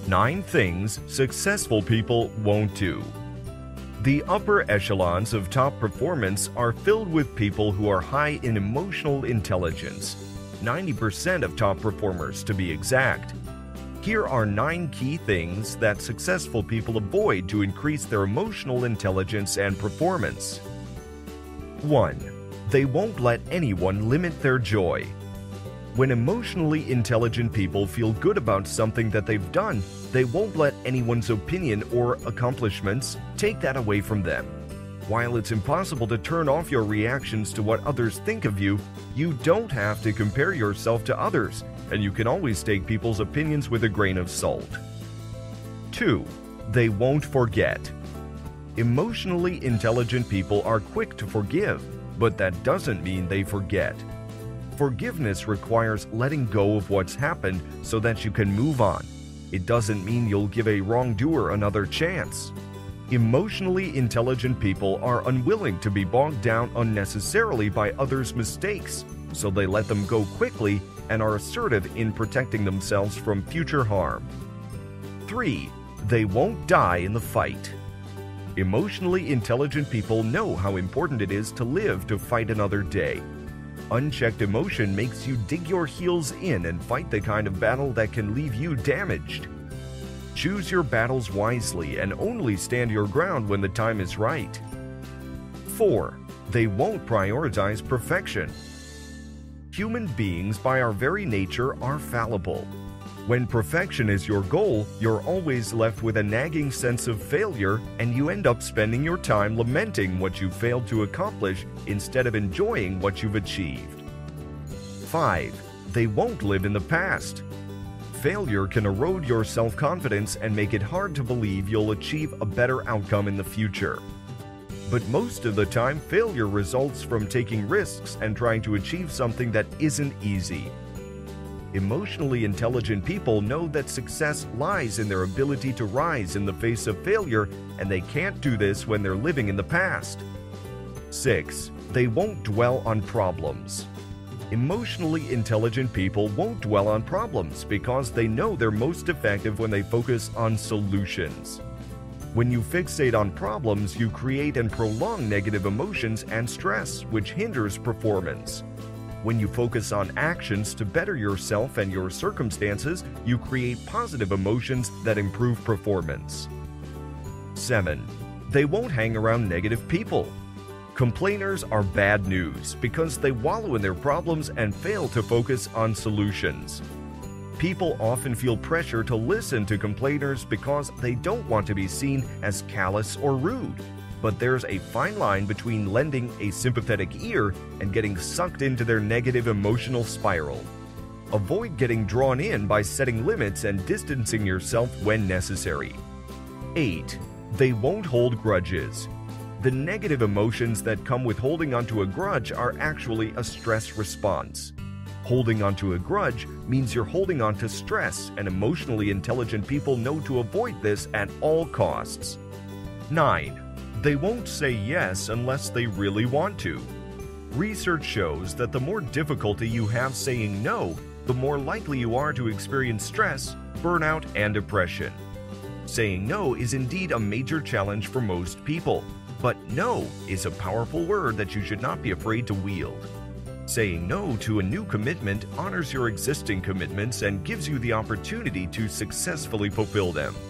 9 things successful people won't do. The upper echelons of top performance are filled with people who are high in emotional intelligence, 90% of top performers to be exact. Here are 9 key things that successful people avoid to increase their emotional intelligence and performance. 1. They won't let anyone limit their joy. When emotionally intelligent people feel good about something that they've done, they won't let anyone's opinion or accomplishments take that away from them. While it's impossible to turn off your reactions to what others think of you, you don't have to compare yourself to others, and you can always take people's opinions with a grain of salt. 2. They won't forget. Emotionally intelligent people are quick to forgive, but that doesn't mean they forget. Forgiveness requires letting go of what's happened so that you can move on. It doesn't mean you'll give a wrongdoer another chance. Emotionally intelligent people are unwilling to be bogged down unnecessarily by others' mistakes, so they let them go quickly and are assertive in protecting themselves from future harm. 3. They won't die in the fight. Emotionally intelligent people know how important it is to live to fight another day. Unchecked emotion makes you dig your heels in and fight the kind of battle that can leave you damaged. Choose your battles wisely and only stand your ground when the time is right. 4. They won't prioritize perfection. Human beings by our very nature are fallible. When perfection is your goal, you're always left with a nagging sense of failure, and you end up spending your time lamenting what you failed to accomplish instead of enjoying what you've achieved. 5. They won't live in the past. Failure can erode your self-confidence and make it hard to believe you'll achieve a better outcome in the future. But most of the time, failure results from taking risks and trying to achieve something that isn't easy. Emotionally intelligent people know that success lies in their ability to rise in the face of failure, and they can't do this when they're living in the past. 6. They won't dwell on problems. Emotionally intelligent people won't dwell on problems because they know they're most effective when they focus on solutions. When you fixate on problems, you create and prolong negative emotions and stress, which hinders performance. When you focus on actions to better yourself and your circumstances, you create positive emotions that improve performance. 7. They won't hang around negative people. Complainers are bad news because they wallow in their problems and fail to focus on solutions. People often feel pressure to listen to complainers because they don't want to be seen as callous or rude. But there's a fine line between lending a sympathetic ear and getting sucked into their negative emotional spiral. Avoid getting drawn in by setting limits and distancing yourself when necessary. 8. They won't hold grudges. The negative emotions that come with holding onto a grudge are actually a stress response. Holding onto a grudge means you're holding on to stress, and emotionally intelligent people know to avoid this at all costs. 9. They won't say yes unless they really want to. Research shows that the more difficulty you have saying no, the more likely you are to experience stress, burnout, and depression. Saying no is indeed a major challenge for most people, but no is a powerful word that you should not be afraid to wield. Saying no to a new commitment honors your existing commitments and gives you the opportunity to successfully fulfill them.